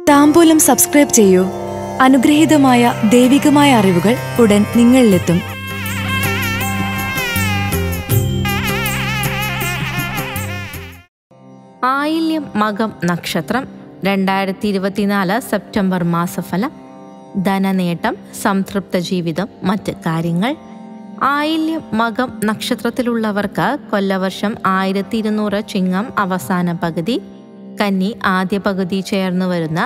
താംബൂലം subscribe ചെയ്യൂ. അനുഗ്രഹീതമായ ദൈവികമായ അറിവുകൾ ഉടൻ നിങ്ങളിലെത്തും. ആയില്യം മകം നക്ഷത്രം 2024 സെപ്റ്റംബർ മാസഫലം. ധനനേട്ടം, സംതൃപ്ത ജീവിതം, മറ്റ് കാര്യങ്ങൾ. ആയില്യം മകം നക്ഷത്രത്തിലുള്ളവർക്ക് കൊല്ലവർഷം 1200 ചിങ്ങം അവസാന പകുതി, കന്നി ആദ്യ പകുതി ചേർന്നു വരുന്ന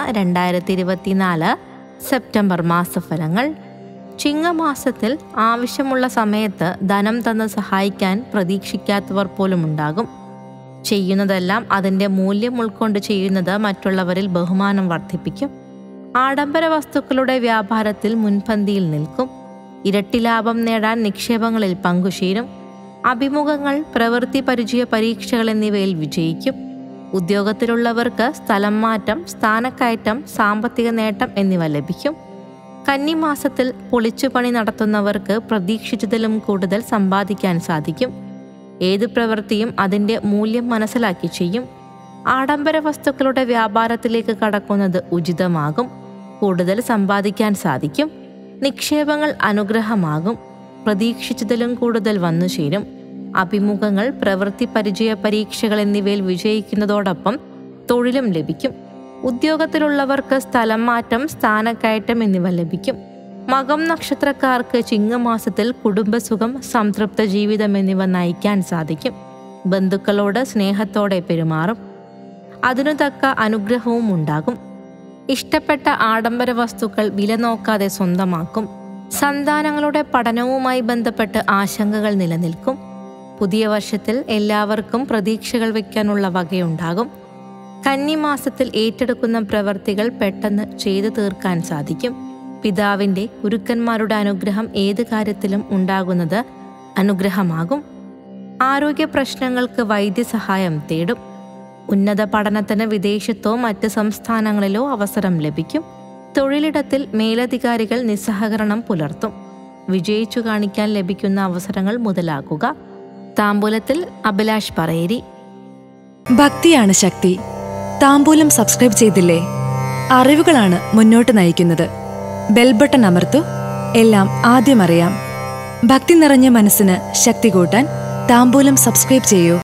2024 സെപ്റ്റംബർ മാസഫലങ്ങൾ. ചിങ്ങമാസത്തിൽ ആവശ്യമുള്ള സമയത്ത് ധനം തന്ന് സഹായിക്കാൻ പ്രതീക്ഷിക്കാത്തവർ പോലും ഉണ്ടാകും. ചെയ്യുന്നതെല്ലാം അതിൻ്റെ മൂല്യം ഉൾക്കൊണ്ട് ചെയ്യുന്നത് മറ്റുള്ളവരിൽ ബഹുമാനം വർദ്ധിപ്പിക്കും. ആഡംബര വസ്തുക്കളുടെ വ്യാപാരത്തിൽ മുൻപന്തിയിൽ നിൽക്കും. ഇരട്ടി ലാഭം നേടാൻ നിക്ഷേപങ്ങളിൽ പങ്കുചേരും. അഭിമുഖങ്ങൾ, പ്രവൃത്തി പരിചയ പരീക്ഷകൾ എന്നിവയിൽ വിജയിക്കും. ഉദ്യോഗത്തിലുള്ളവർക്ക് സ്ഥലം മാറ്റം, സ്ഥാനക്കയറ്റം, സാമ്പത്തിക നേട്ടം എന്നിവ ലഭിക്കും. കന്നിമാസത്തിൽ പൊളിച്ചുപണി നടത്തുന്നവർക്ക് പ്രതീക്ഷിച്ചതിലും കൂടുതൽ സമ്പാദിക്കാൻ സാധിക്കും. ഏത് പ്രവൃത്തിയും അതിൻ്റെ മൂല്യം മനസ്സിലാക്കി ചെയ്യും. ആഡംബര വസ്തുക്കളുടെ വ്യാപാരത്തിലേക്ക് കടക്കുന്നത് ഉചിതമാകും. കൂടുതൽ സമ്പാദിക്കാൻ സാധിക്കും. നിക്ഷേപങ്ങൾ അനുഗ്രഹമാകും. പ്രതീക്ഷിച്ചതിലും കൂടുതൽ വന്നു ചേരും. അഭിമുഖങ്ങൾ, പ്രവൃത്തി പരിചയ പരീക്ഷകൾ എന്നിവയിൽ വിജയിക്കുന്നതോടൊപ്പം തൊഴിലും ലഭിക്കും. ഉദ്യോഗത്തിലുള്ളവർക്ക് സ്ഥലം മാറ്റം, സ്ഥാനക്കയറ്റം എന്നിവ ലഭിക്കും. മകം നക്ഷത്രക്കാർക്ക് ചിങ്ങമാസത്തിൽ കുടുംബസുഖം, സംതൃപ്ത ജീവിതം എന്നിവ നയിക്കാൻ സാധിക്കും. ബന്ധുക്കളോട് സ്നേഹത്തോടെ പെരുമാറും. അതിനു തക്ക അനുഗ്രഹവും ഉണ്ടാകും. ഇഷ്ടപ്പെട്ട ആഡംബര വസ്തുക്കൾ വില നോക്കാതെ സ്വന്തമാക്കും. സന്താനങ്ങളുടെ പഠനവുമായി ബന്ധപ്പെട്ട് ആശങ്കകൾ നിലനിൽക്കും. പുതിയ വർഷത്തിൽ എല്ലാവർക്കും പ്രതീക്ഷകൾ വയ്ക്കാനുള്ള വകയുണ്ടാകും. കന്നിമാസത്തിൽ ഏറ്റെടുക്കുന്ന പ്രവർത്തികൾ പെട്ടെന്ന് ചെയ്തു തീർക്കാൻ സാധിക്കും. പിതാവിൻ്റെ, ഗുരുക്കന്മാരുടെ അനുഗ്രഹം ഏത് കാര്യത്തിലും ഉണ്ടാകുന്നത് അനുഗ്രഹമാകും. ആരോഗ്യ പ്രശ്നങ്ങൾക്ക് വൈദ്യസഹായം തേടും. ഉന്നത പഠനത്തിന് വിദേശത്തോ മറ്റ് സംസ്ഥാനങ്ങളിലോ അവസരം ലഭിക്കും. തൊഴിലിടത്തിൽ മേലധികാരികൾ നിസ്സഹകരണം പുലർത്തും. വിജയിച്ചു കാണിക്കാൻ ലഭിക്കുന്ന അവസരങ്ങൾ മുതലാക്കുക. താംബൂലത്തിൽ അഭിലാഷ് പറയേരി. ഭക്തിയാണ് ശക്തി. താംബൂലം സബ്സ്ക്രൈബ് ചെയ്തില്ലേ? അറിവുകളാണ് മുന്നോട്ട് നയിക്കുന്നത്. ബെൽ ബട്ടൺ അമർത്തു. എല്ലാം ആദ്യം അറിയാം. ഭക്തി നിറഞ്ഞ മനസ്സിന് ശക്തി കൂട്ടാൻ താംബൂലം സബ്സ്ക്രൈബ് ചെയ്യൂ.